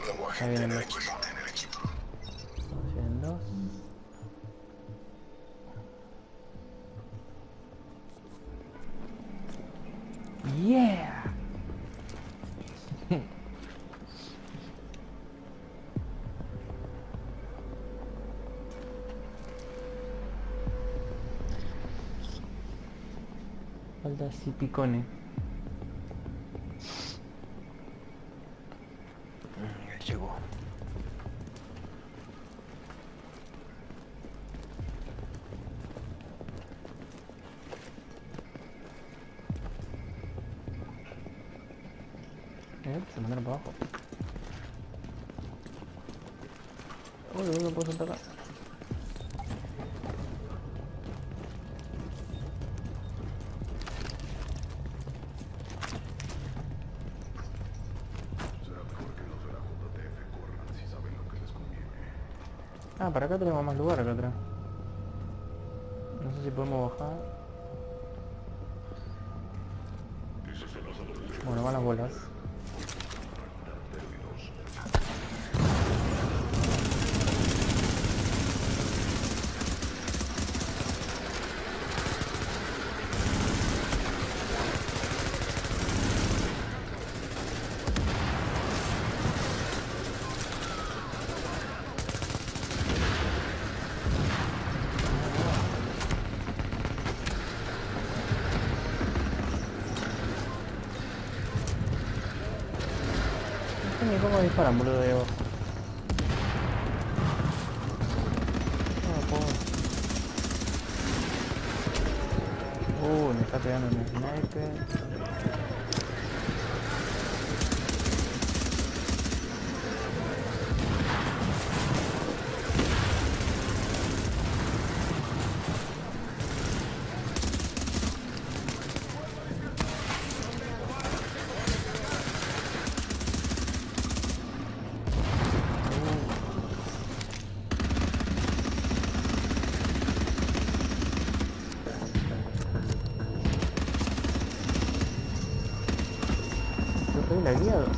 Ahí vienen dos. Vienen dos. Yeah. Falta así picone. Llegó. Se mandaron para abajo. Uy, no puedo saltar acá. Ah, para acá tenemos más lugar acá atrás. No sé si podemos bajar. Bueno, van las bolas. No sé ni cómo disparan, boludo, de abajo. No puedo. Me está pegando un sniper. Estoy lagueado.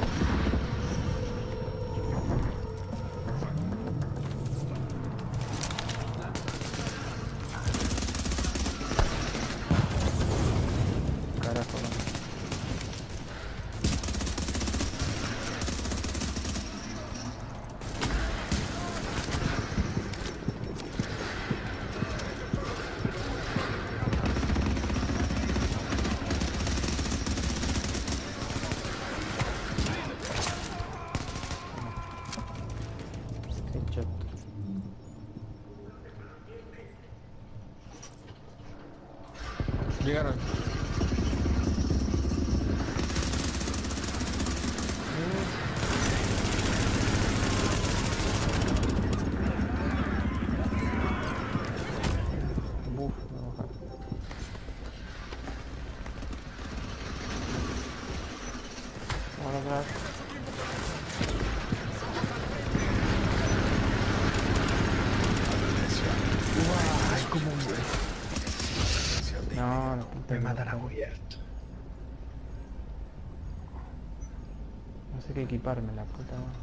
Carajo. Headshot. Llegaron. Buf, me voy a bajar. Vamos atrás. Ay, como No, no, me matan a cubierto. No sé qué equiparme, la puta madre.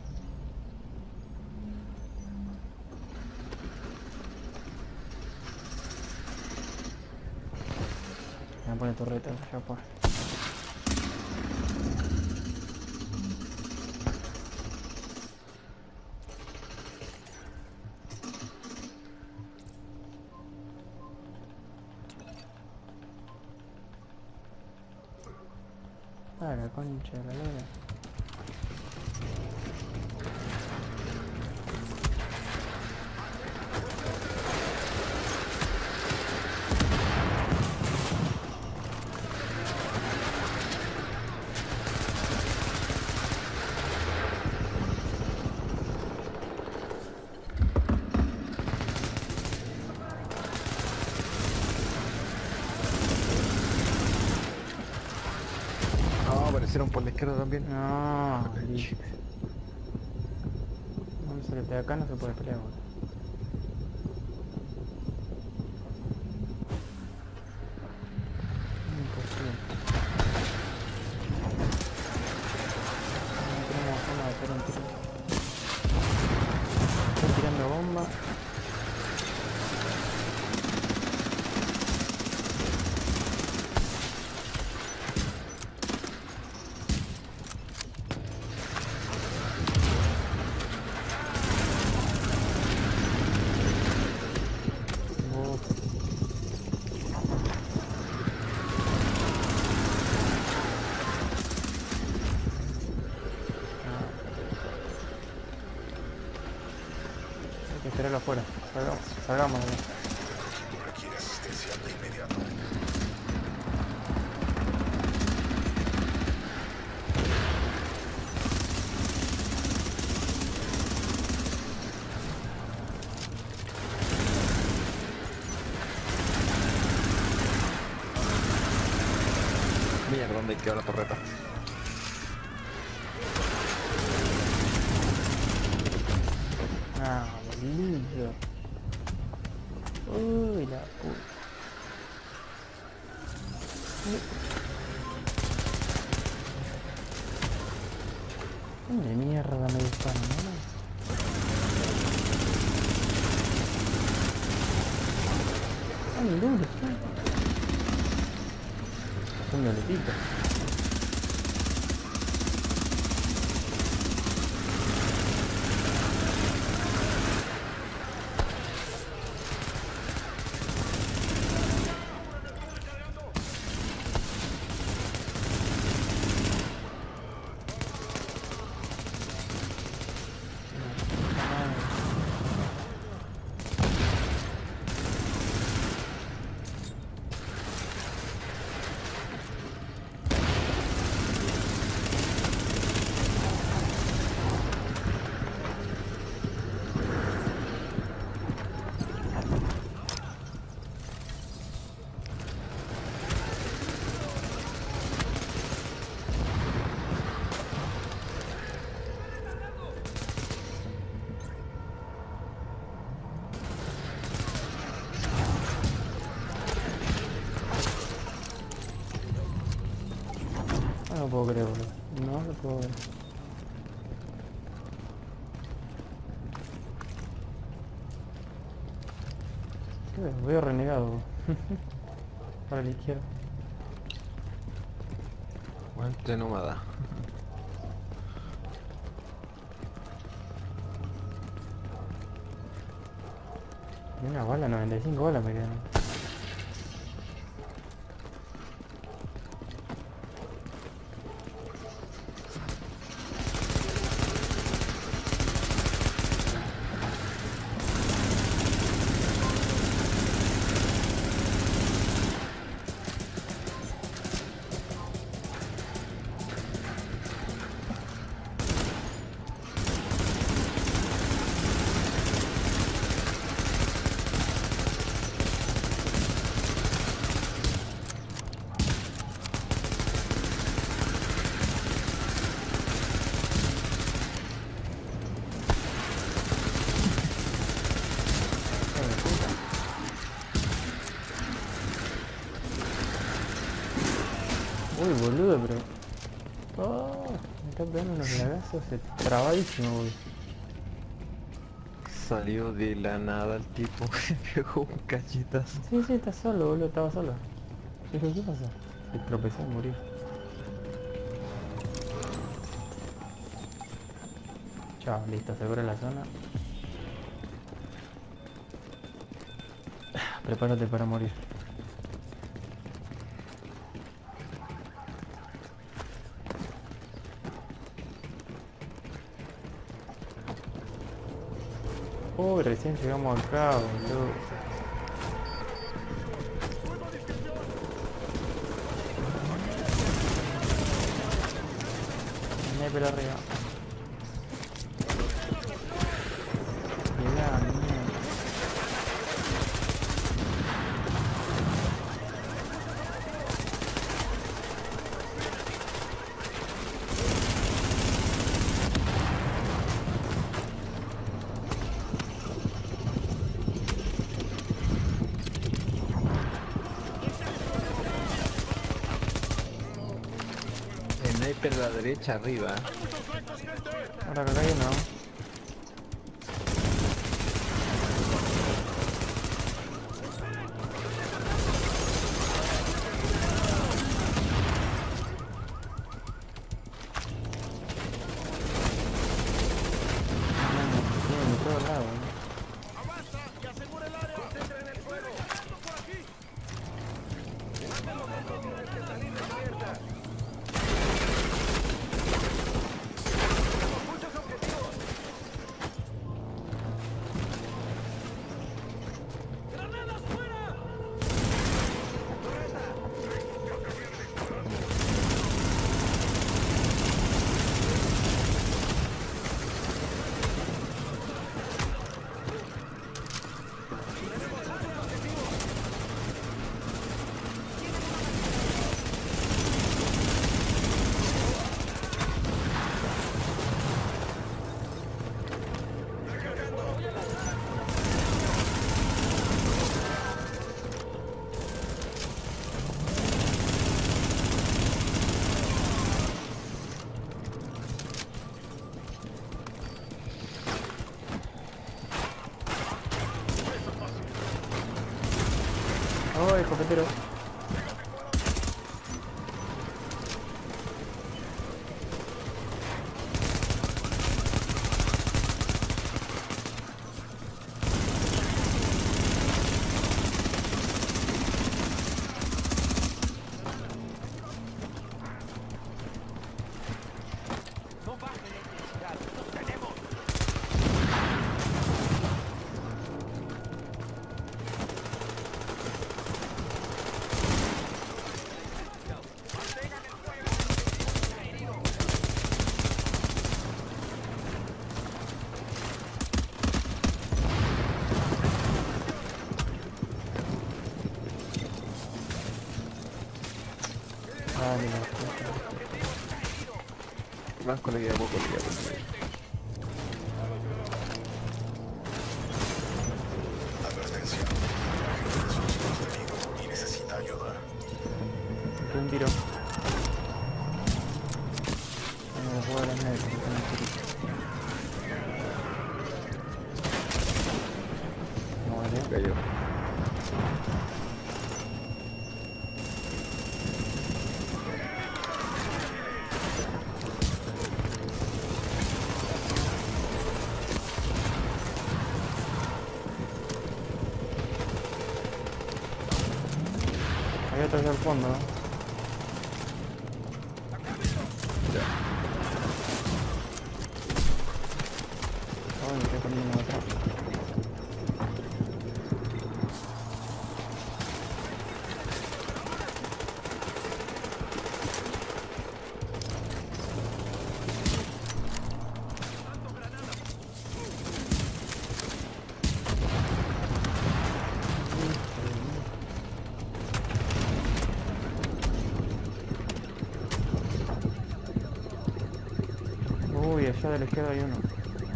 Me voy a poner torreta ya pues. Ah, la concha de la lora. No, aparecieron por la izquierda también. No, no se le pega acá, no se puede pelear, boludo. Imposible. No tenemos forma de hacer un tiro. Déjalo afuera. Salgamos de acá. Requiere asistencia de inmediato. Mierda, ¿dónde quedó la torreta? Ah, boludo. Uy, la puta. ¿Dónde mierda me disparan, no? Ay, ¿dónde está? Son violetitas. No lo puedo creer, boludo. No lo puedo creer. ¿Qué veo? Veo renegado. Para la izquierda. Guante nómada. Y una bala, 95 balas me quedan. Uy, boludo, pero... Oh, me está pegando unos lagazos trabadísimo, boludo. Salió de la nada el tipo. Pegó un cachetazo. Sí, sí, está solo, boludo, estaba solo. Yo dije, ¿qué pasa? Se tropezó y murió. Chao, listo, asegura la zona. Prepárate para morir. Uy, recién llegamos acá, boludo. Sniper arriba. Mirá, mierda. Sniper a la derecha arriba. Ahora que acá hay uno. Tiene de todos lados, ¿no? Oh, escopetero. Dale, la puta. Blanco le queda poco, le queda poco. Advertencia. El sucio está herido y necesita ayuda. Metí un tiro. No me puedo la mierda, que tengo un tirito. Muere. Cayó. Hay otro hacia el fondo, ¿no? Oh, me estoy poniendo atrás. Uy, allá de la izquierda hay uno.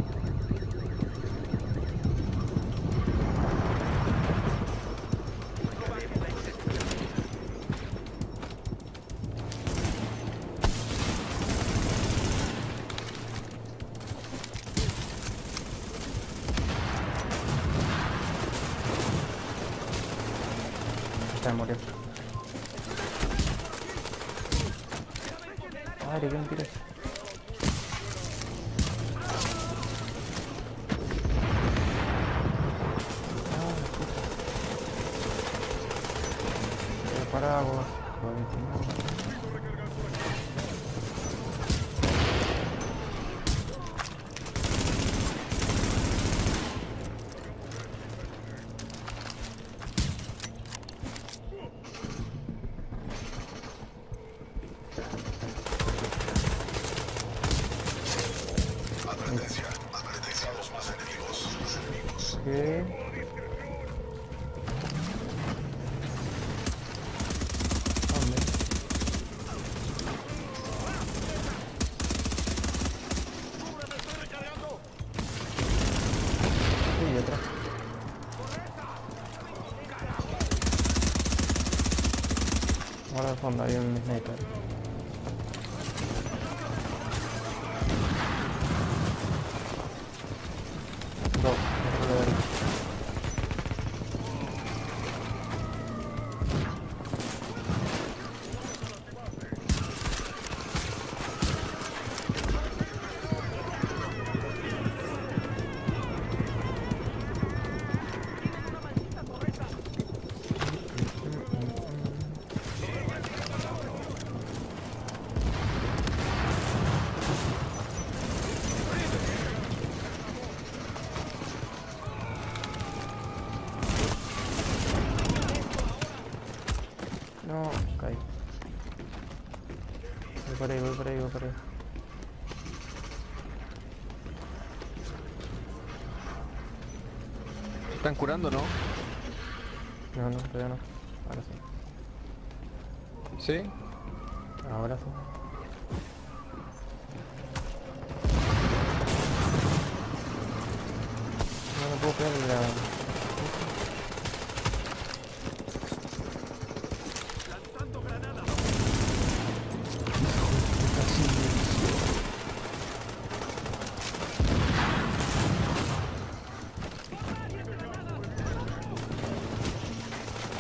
Está murió. Ay, le quedó un tiro. Paraguas. Advertencia. Han detectado más enemigos. ¿Qué? ¿Dónde? Uy, atrás. Ahora al fondo hay un sniper. Dos, por la derecha. No, caí. Voy por ahí, voy por ahí, voy por ahí. ¿Están curando, no? No, no, todavía no. Ahora sí. ¿Sí? Ahora sí. No me puedo pegar la...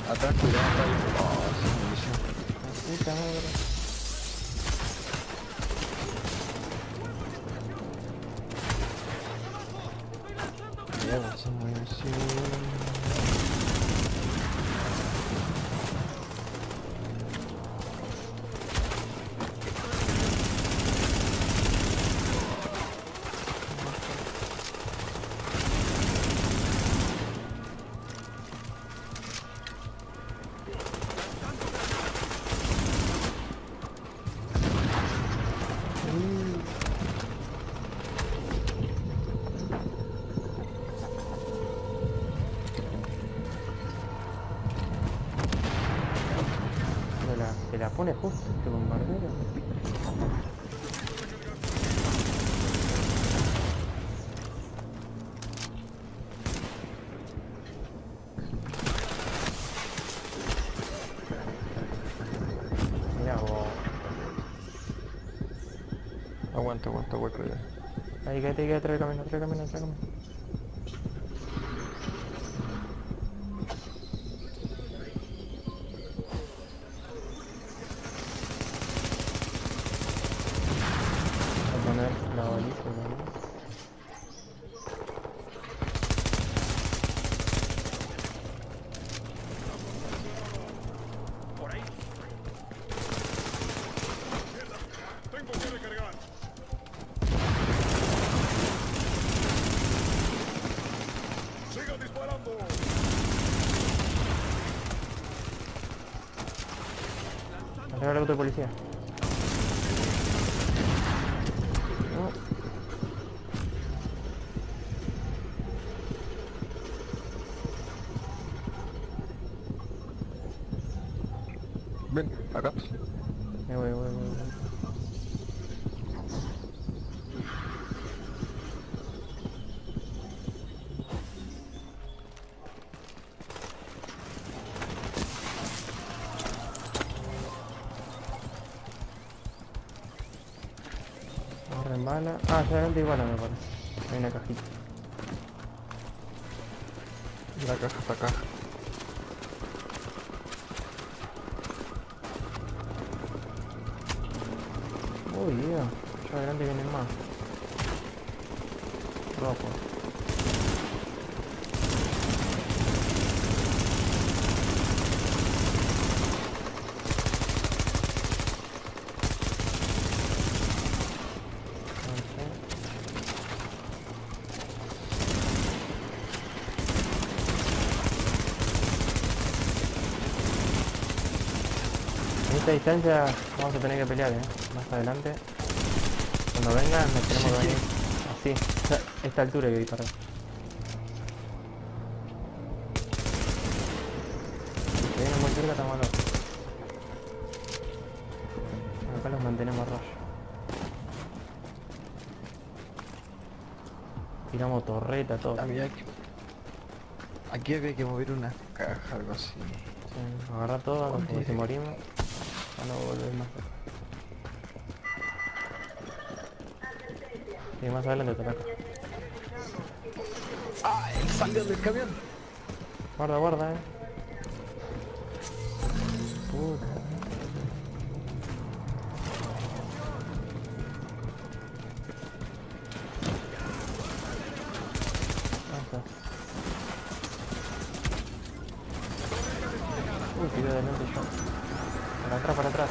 Atrás, cuidado, atrás. Oh, sin munición. Puta madre. Cuidado, sin munición. Se la pone justo este bombardero. Mira vos. Aguanta, hueco ya. Ahí quédate, trae camino, trae camino, trae camino. Voy a poner la baliza también. Por ahí. Tengo que recargar. Sigan disparando. Arriba el auto de policía. No. Ven, acá. Voy. Ahora en bala. Ah, ya adelante hay bala me parece. Hay una cajita. La caja está acá. Uy, Dios. Ya adelante vienen más. Rojo. En esta distancia vamos a tener que pelear, más adelante. Cuando vengan nos tenemos que venir así, a esta altura hay que disparar. Si vienen muy cerca estamos locos. Acá los mantenemos a rollo. Tiramos torreta, todo. Aquí había que mover una caja, algo así. Sí, agarrar todo, porque si morimos, para no volver más. Y más adelante te ataca. ¡Ah! ¡Salió del camión! Guarda, Puta. Basta. Uy, tiré adelante yo. Para atrás,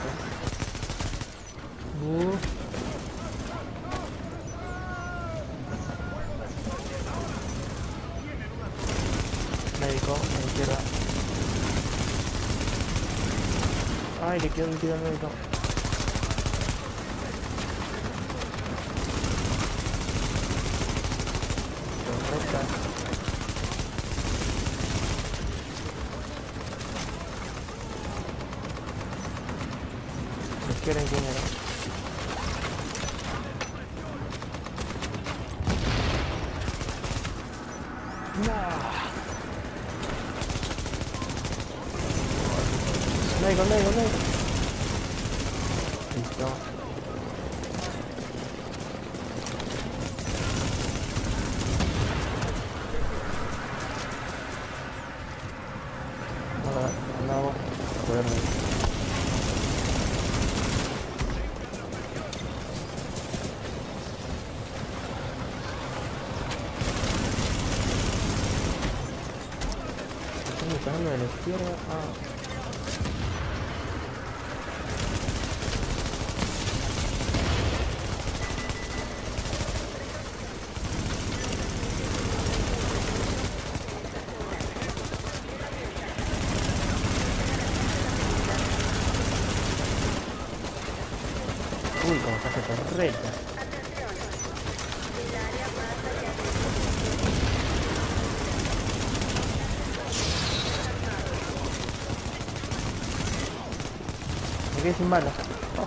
Médico, a la izquierda. Ay, le quedó un tiro al médico. Correcta. La izquierda ingeniero. Médico. Listo. Guarda. verde. Están disparando de la izquierda. Ah. Uy, como se hace correcta. Me quedé sin balas.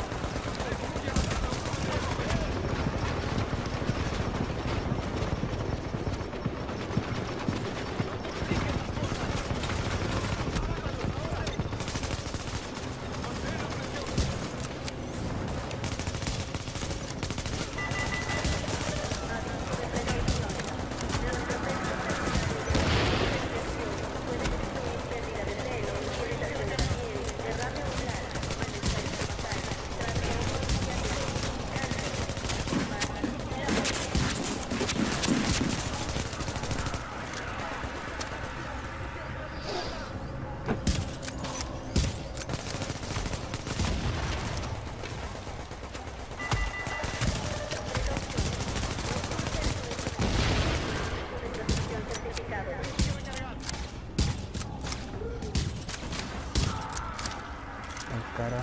Cara.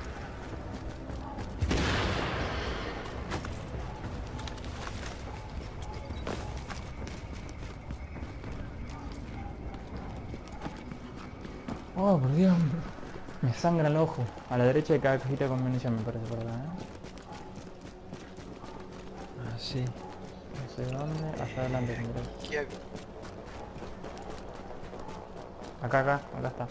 Oh, por Dios. Me sangra el ojo. A la derecha de cada cajita con munición me parece por acá, Ah, sí. No sé dónde. Allá adelante tendré. ¿Qué hago? Acá está.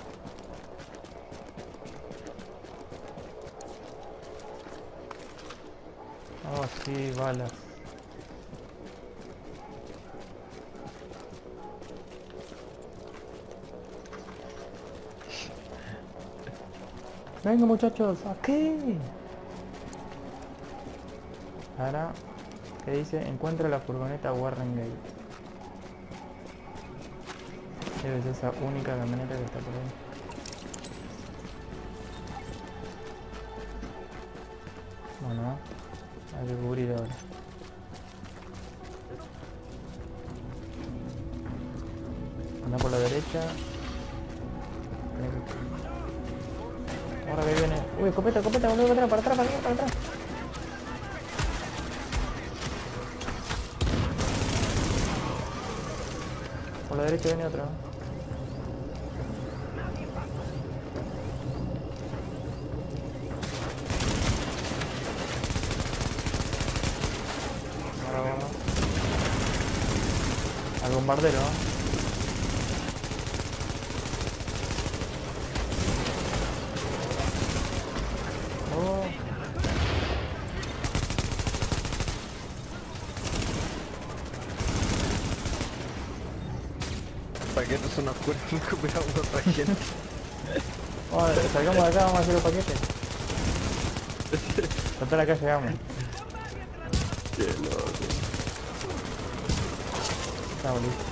Oh, sí, balas. Venga muchachos, aquí. Ahora, ¿qué dice? Encuentra la furgoneta Warren Gate. Debe ser esa única camioneta que está por ahí. Bueno, hay que cubrir ahora. Anda por la derecha. Ahora que viene. Uy, escopeta, volvió para atrás. Por la derecha viene otro. Ahora vamos. Al bombardero, ¿no? Paquetes son oscuros, recuperamos otra gente. Vamos, salgamos de acá, vamos a hacer los paquetes. Total, acá llegamos. Qué loco. Estamos listos.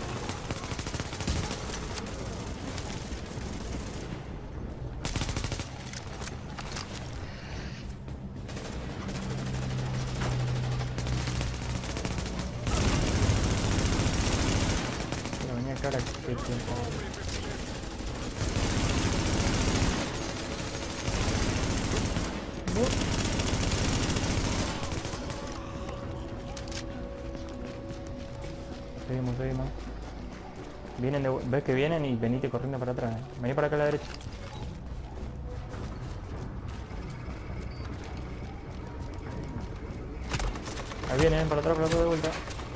Pero venía acá la que tiempo. Seguimos. Vienen ves que vienen y venite corriendo para atrás. Vení para acá a la derecha. Ahí vienen, para atrás de vuelta.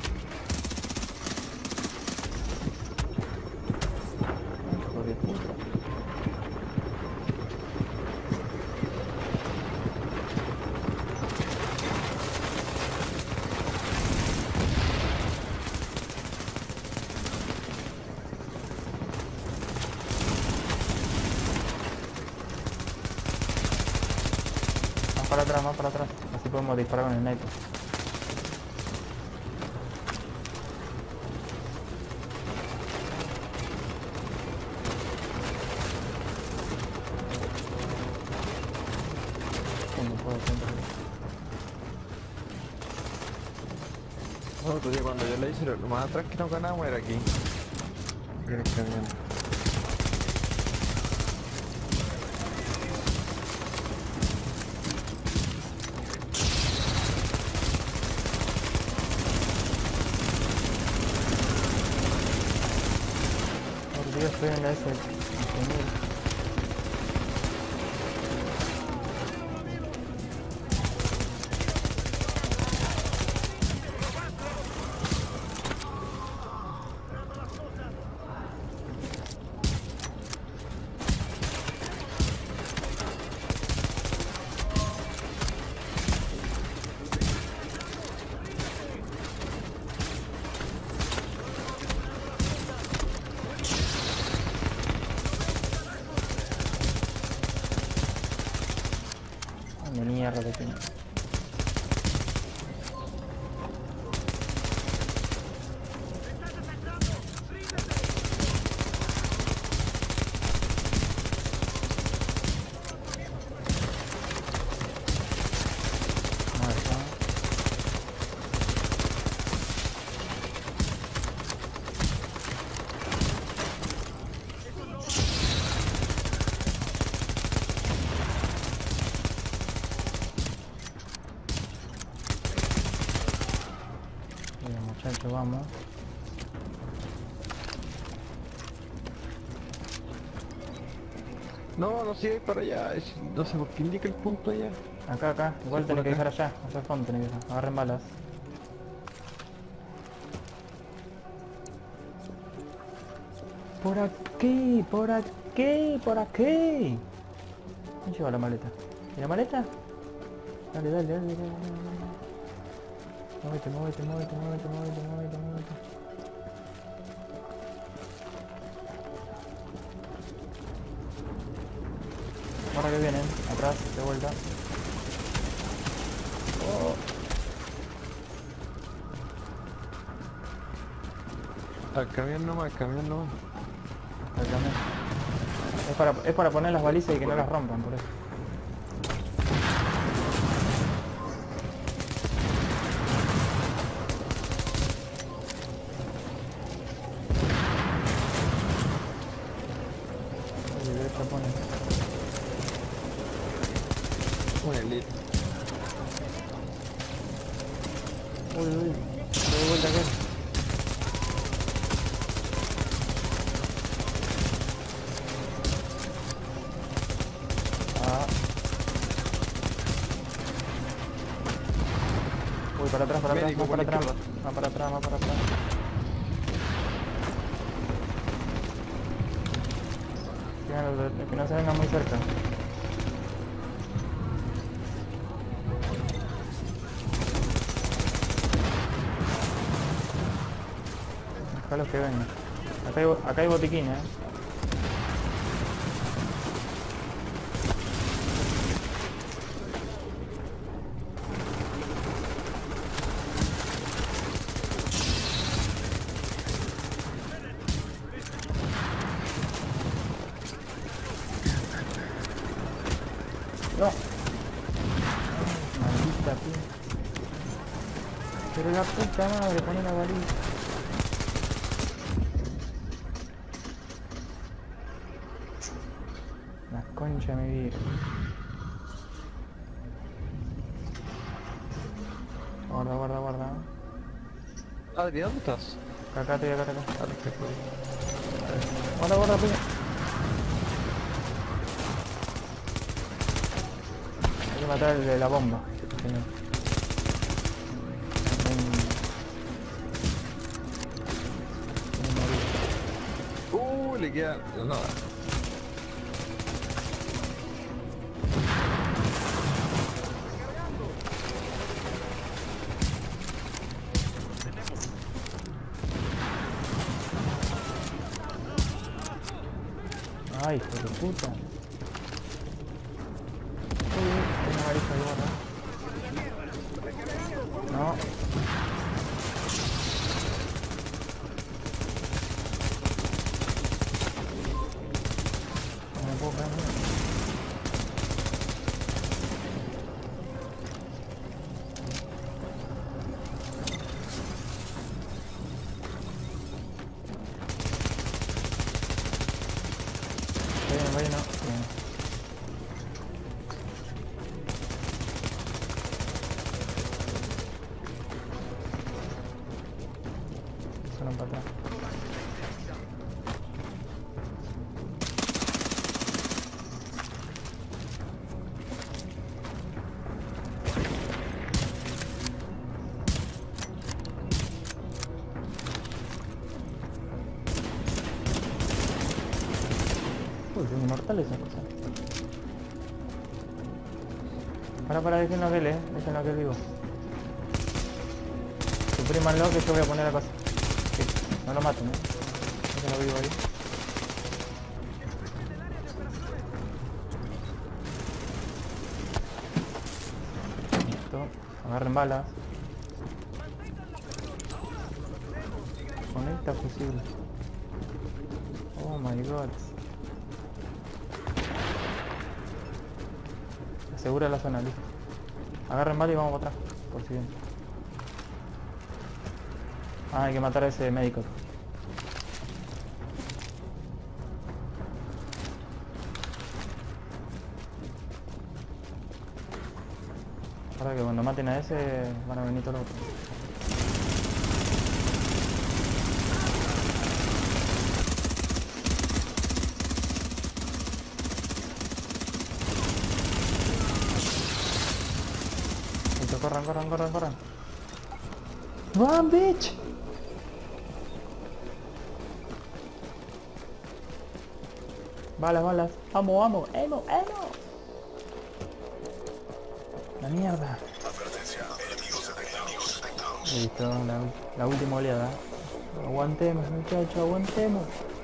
Hijo de puta. más para atrás. Así podemos disparar con el sniper. No puedo siempre. No, entonces cuando yo le hice lo más atrás que no ganamos era aquí. Era el camión. Por Dios, estoy en la S. De mierda que tiene. Muerto. Bien, muchachos, vamos. No, no sigue para allá. No sé por qué indica el punto allá. Acá. Igual Sí, tenés por que acá. dejar allá. Hacia el fondo tenés que dejar. Agarren balas. Por aquí, por aquí, por aquí. ¿Quién lleva la maleta? ¿Y la maleta? Dale. Muévete. Ahora que vienen, atrás, de vuelta. Al camión nomás, al camión nomás. Al camión. Es para poner las balizas y que no las rompan, por eso. Uy, derecha pone. Un elite. Uy. Doy vuelta acá. Ah. Uy, para atrás, Médico, más por para la atrás. izquierda. Más para atrás. Que no se vengan muy cerca. Dejalos que vengan. Acá hay botiquín, No. Maldita tía. Pero la puta madre, pone la baliza. La concha de mi vida. Guarda. Adri, ¿dónde estás? Acá. Ah, te fui. Guarda, piña. Hay que matar el de la bomba. Señor. Le queda... No. Ay, hijo de puta. Uy, listo, ahí guarda. No. No me puedo pegar. Vaya, no. Bien. Solo para atrás. Uy, son inmortales esas cosas. Para, déjenlo que él, déjenlo que él vivo. Suprímanlo que yo voy a poner la cosa. Sí, no lo maten, déjenlo vivo ahí. Listo, agarren balas. Conecta fusible. Oh my god. Asegura la zona, listo. Agarren bala y vamos para atrás, por si bien. Ah, hay que matar a ese médico. Ahora que cuando maten a ese van a venir todos los otros. Listo, corran. ¡Run, bitch! Balas. Vamos. ¡Emo! La mierda. Advertencia, enemigos detectados. Listo, la última oleada. Aguantemos, muchachos, aguantemos.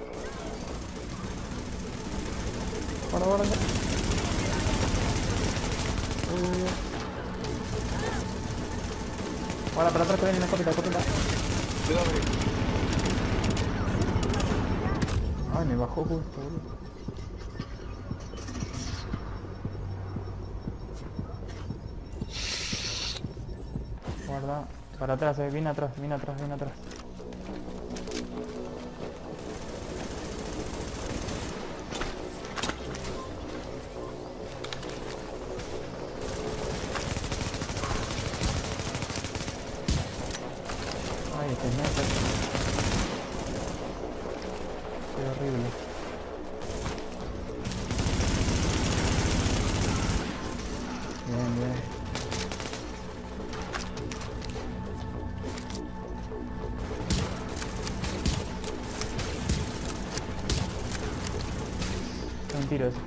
Guarda. Guarda, para atrás que viene una copita. Cuidado, Ay, me bajó justo, boludo. Guarda, para atrás, viene atrás. Ay, este sniper. Qué horrible. Bien. Un tiro ese.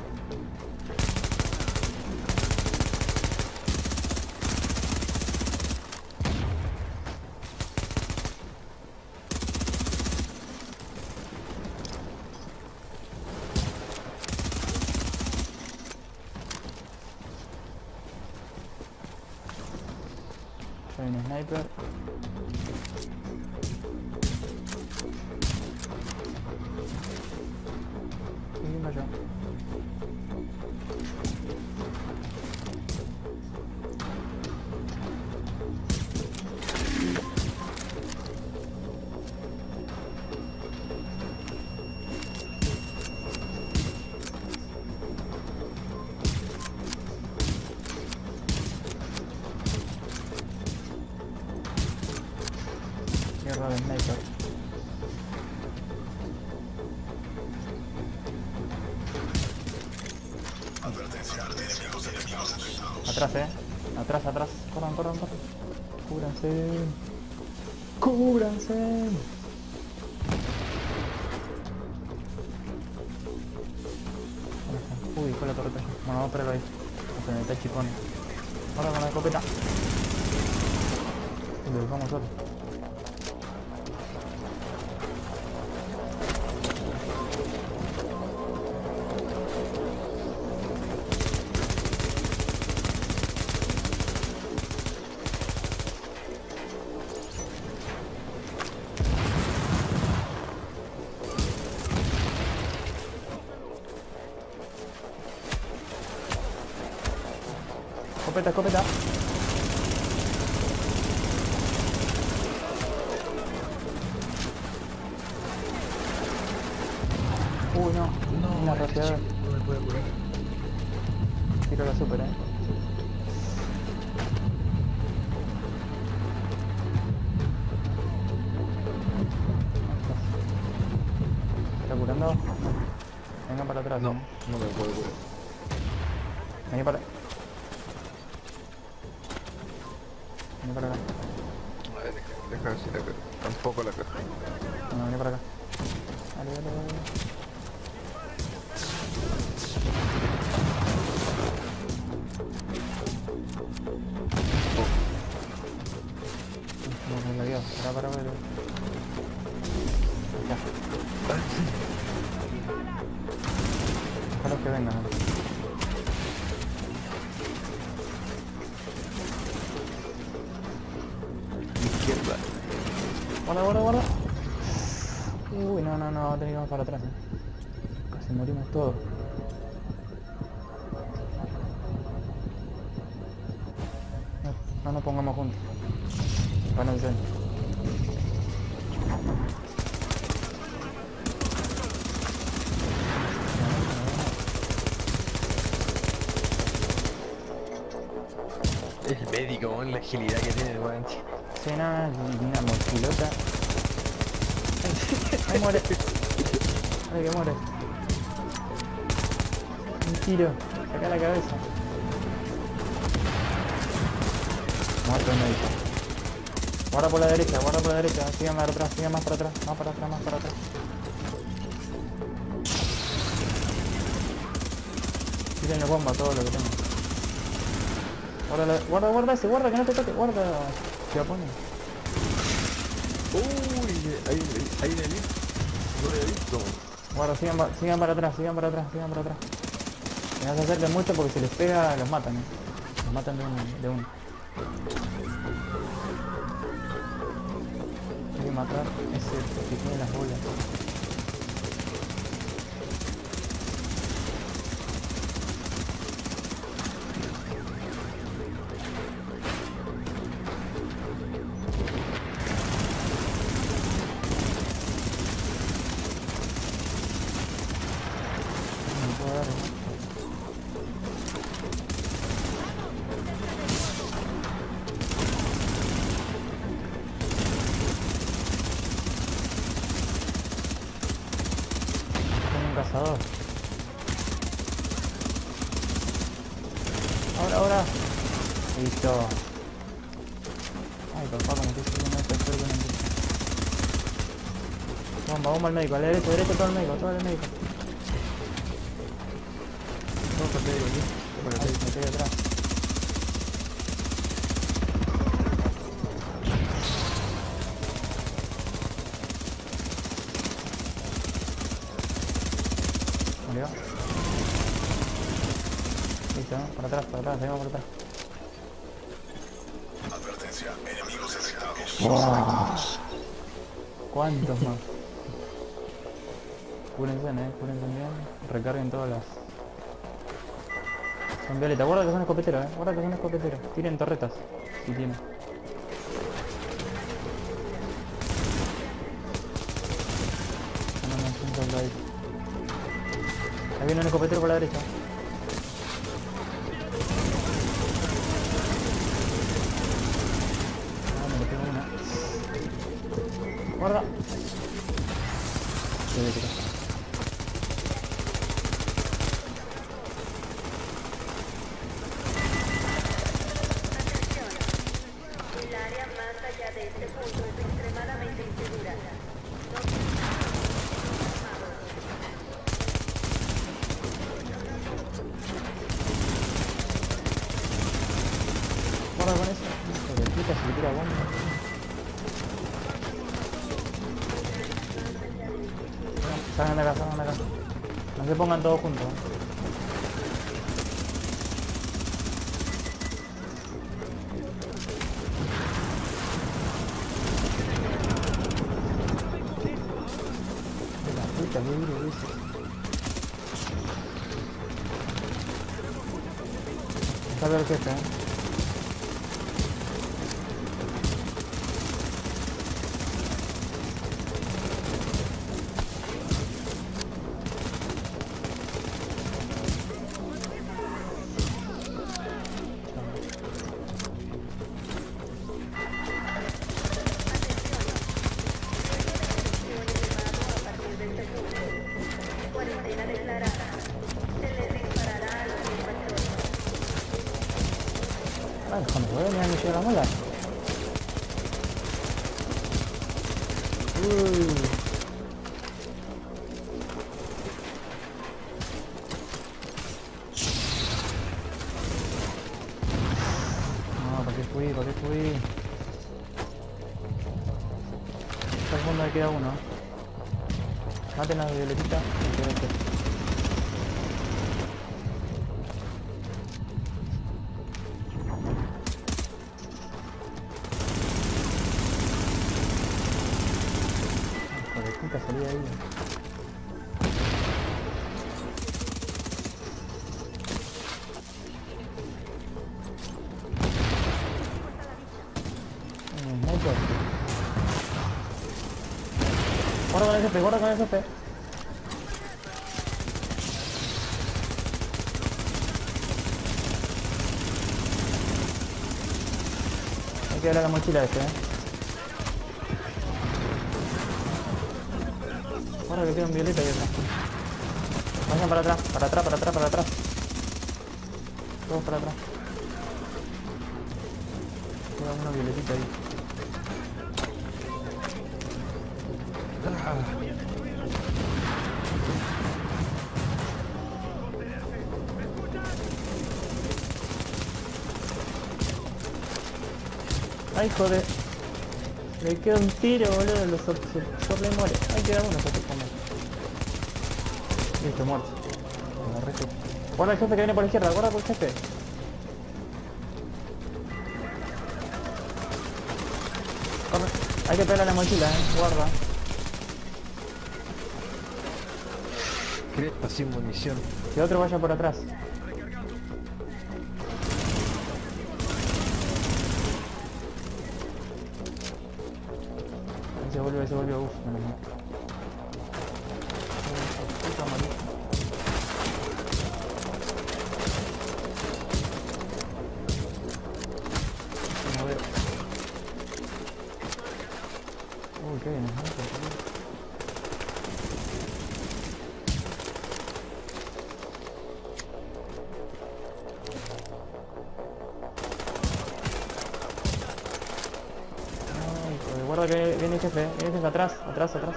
Soy un sniper. Seguimos yo. Guerra de sniper. Advertencia, enemigos detectados. Atrás, atrás. Corran. Cúbranse. Uy, fue la torreta. Bueno, vamos a pararlo ahí. Vamos a meter chipón. Ahora con la escopeta. Y lo dejamos solo. Escopeta, escopeta. Uy, no. Una rociadora. No me puedo curar. Tiro la super, ¿Está curando? Venga para atrás. No, no me puedo curar. Vení para... Vení para acá. Vale, deja ver si la caja. Tampoco la caja. No, vení para acá. Dale, dale, dale. No, me la dio. Para. Ya. Ojalá que vengan. Izquierda. Guarda. Uy, no, teníamos que ir para atrás. Casi morimos todos. No nos pongamos juntos. Van a vencer. El médico, weón, la agilidad que tiene el weón. Sí, nada, una mochilota. Ahí muere. Ay, que muere. Un tiro. Saca la cabeza. Muerto el médico. Guarda por la derecha. Sigan más para atrás, más para atrás. Tiren la bomba, todo lo que tengo. Guarda ese, que no te toque, guarda. Se pone. Uy, ahí en el lift. No lo había visto. Guarda, sigan para atrás. No se acerquen mucho porque si les pega los matan, Los matan de uno. Hay que matar ese que tiene las bolas. No puedo dar, Tengo un cazador. Ahora. Listo. Ay, papá, como que se me está con el... Bomba al médico, a la derecha, todo el médico. No, te digo aquí. Bueno, Ahí, me quedé atrás. Murió. Listo, ¿no? Para atrás, seguimos por atrás. Advertencia, enemigos detectados. Wow. ¿Cuántos más? Cúrense bien. Recarguen todas las... Son violeta, guarda que son escopeteros, Tiren torretas, si tienen. No, un soldadito. Ahí viene un escopetero por la derecha. Me le pego una. Guarda. El área más allá de este punto es extremadamente insegura. Guarda con eso. Hijo de puta, se le tira bomba. Salgan de acá. No se pongan todos juntos. De la puta, qué duro que es. Está el jefe, Ah, cuando juegue, mira, me llega la mola. No, ¿para qué fui? ¿Para qué fui? Hasta el fondo me queda uno. Maten a la violetita. Hijo de puta, salí de ahí. Sniper. Guarda con el jefe, guarda con el jefe. Hay que darle a la mochila a este, Guarda que queda un violeta ahí atrás. Vayan para atrás, para atrás, para atrás, para atrás. Todos para atrás. Queda una violetita ahí. Ay, joder. Le queda un tiro, boludo. Los por le muere. Ay, queda uno, se come. Listo, muerto. Agarré esto. Guarda el jefe que viene por la izquierda, guarda por el jefe. Corre. Hay que pegarle a la mochila, guarda. Cresta sin munición. Que otro vaya por atrás. Ahí se volvió, uff, menos mal. Puta madre. No veo. Uy, qué bien, guarda que viene el jefe, atrás, atrás, atrás.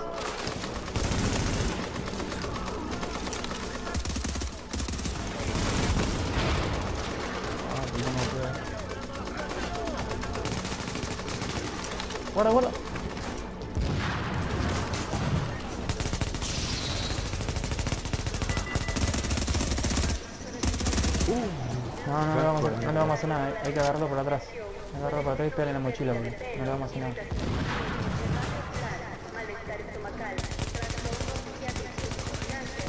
Ah, que no me puede. Guarda, guarda. No le vamos a hacer nada, hay que agarrarlo por atrás. Hay que agarrarlo por atrás y pegarle en la mochila porque no le vamos a hacer nada. Malestar estomacal, trastornos y adicción fulminante.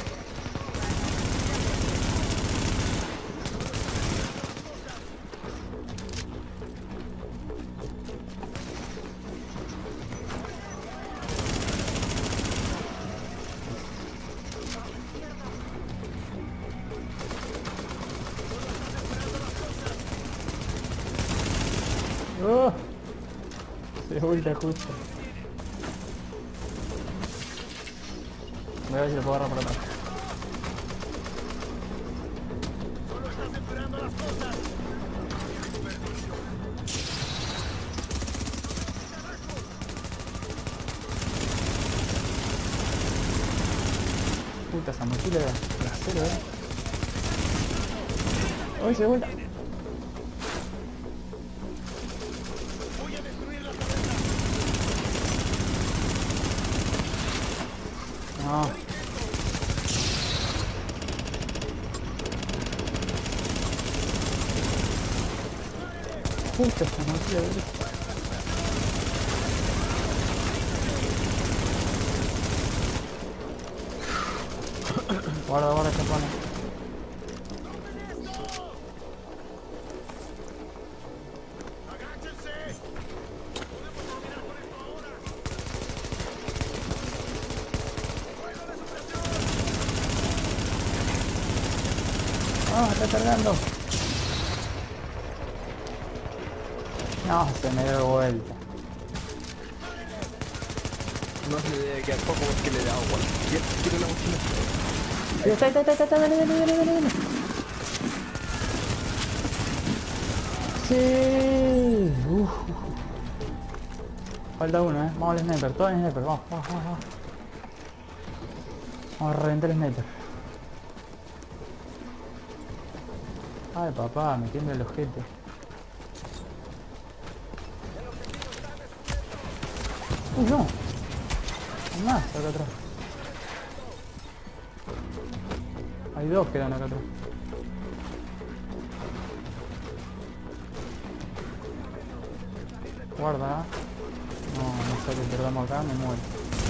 ¡Oh! Se vuelta justo. Voy a ver si lo puedo agarrar por atrás. Puta, esa mochila de acero, ¡Ay, se vuelta! No. Puta, esta mochila, Guarda, guarda, champán. Ah, está cargando. No, se me dio vuelta. No se debe quedar poco porque le da agua. Quiero la mochila. Está, dale. Sí. Falta uno, vamos al sniper, todo el sniper, vamos. Vamos a reventar el sniper. Ay papá, me tiembla el ojete. No. Hay más acá atrás. Hay dos que quedan acá atrás. Guarda. No sé que perdamos acá, me muero.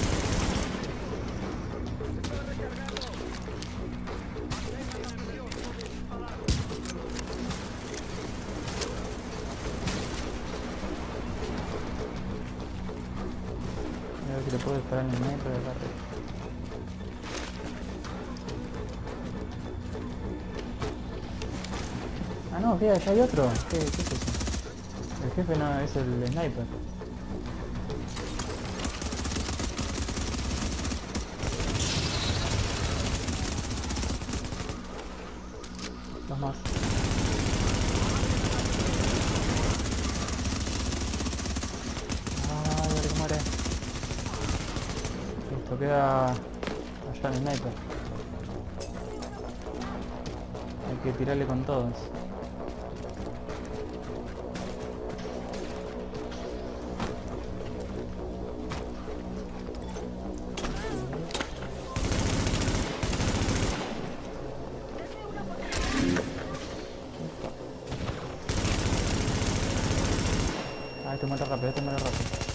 A ver si le puedo disparar en el metro de acá arriba. Ah no, ¿qué? ¿Allá hay otro? ¿Qué es eso? El jefe no es el sniper. Dos más. Ay, que muere. Listo, queda allá el sniper. Hay que tirarle con todos. Ah, este muere rápido, este muere rápido.